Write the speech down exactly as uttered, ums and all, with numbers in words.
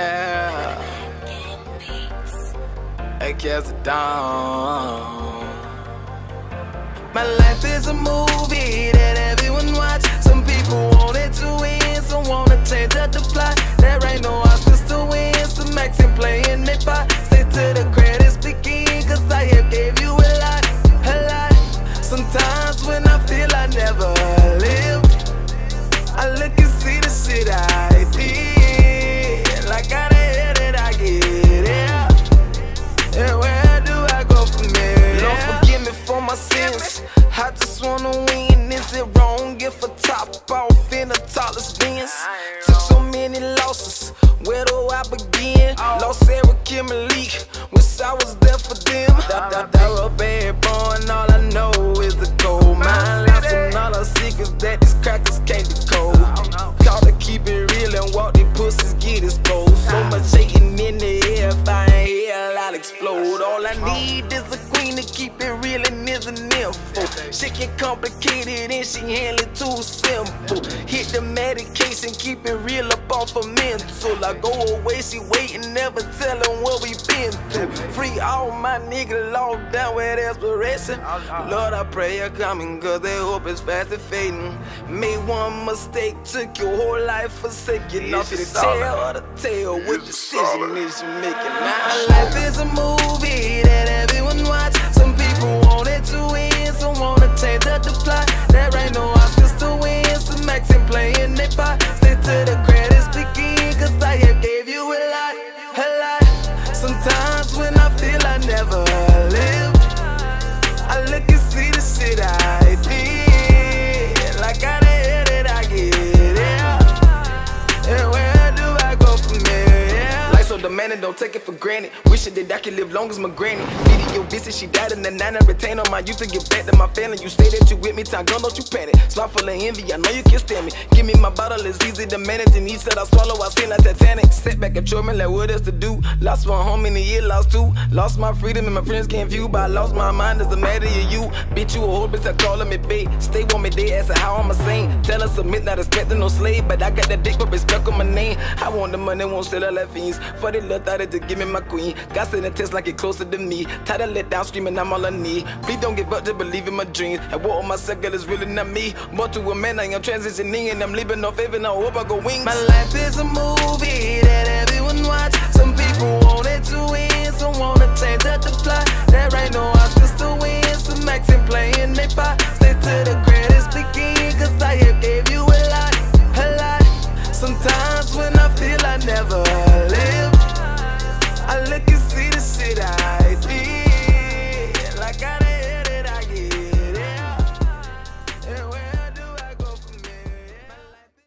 Yeah. I guess it down. My life is a movie that everyone watch. Some people want it to win, some wanna change up the plot. There ain't no Oscars to win, some Mckay playing their part. Stay till the credits begin, cause I have gave you a lot, a lot. Sometimes when I feel I never live, I look and see the shit I did. Like how the hell did I get here? And where do I go from here? Lord forgive me for my sins, I just wanna win. Is it wrong if I top off in the tallest Benz? Took so many losses, where do I begin? Lost Sarah, Kim and Leak, wish I was there for them. That, that, that real bad boy, and all I know is the gold mine. Lost on all the secrets that these crackers can't decode. Call to keep it real and walk these pussies get exposed. So much hating in the air, if I ain't here, I'll explode. All I need is a queen to keep it real and isn't info. Shit get complicated and she handle it too simple. Hit the medication, keep it real up off her mental. I go away, she waiting, never tellin' what we been through. Free all my niggas locked down with desperation. Lord, I pray you're coming, cause their hope is fast and fading. Made one mistake, took your whole life forsaken. Off your tail or the tail, what decision is you making? My life is a movie that everyone watch. Some people want it to win, some wanna change up the plot. There ain't no Oscars to win, some Mckay playing their part. Stay till the credits begin, cause I have gave you a lot, a lot. Sometimes when I feel I never live, I look and see the shit I did. Like how the hell did I get here? And where do I go from here? Life so demanding, don't take it for granted. Wishing that I could live long as my granny. Video visit, she died in the nine. I retain on my youth to get back to my family. You say that you with me, time gone, don't you panic. Slot full of envy, I know you can't stand me. Give me my bottle, it's easy to manage. And each that I swallow, I feel like Titanic. Set back and me like what else to do. Lost one home in the year, lost two. Lost my freedom and my friends can't view. But I lost my mind, as a matter of you. Bitch, you a whole bitch, I call me babe. Stay on me, they asking how I'm a saint. Tell her submit, not expecting no slave. But I got that dick, but respect on my name. I want the money, won't sell her like fiends. For the love thought it to give me my queen. Got sent a test like it closer to me. Tired of let down, screaming I'm all I need. Please don't give up to believe in my dreams. And what on my circle is really not me. More to a man, I am transitioning. And I'm leaving off even, I hope I go wings. My life is a movie that everyone watch. Some people want it to win, some wanna change up the plot. There ain't no Oscars to win, some Mckay playing their part. Stay till the credits begin, cause I have gave you a lot, a lot. Sometimes when I feel I never live, I look and see the shit I did.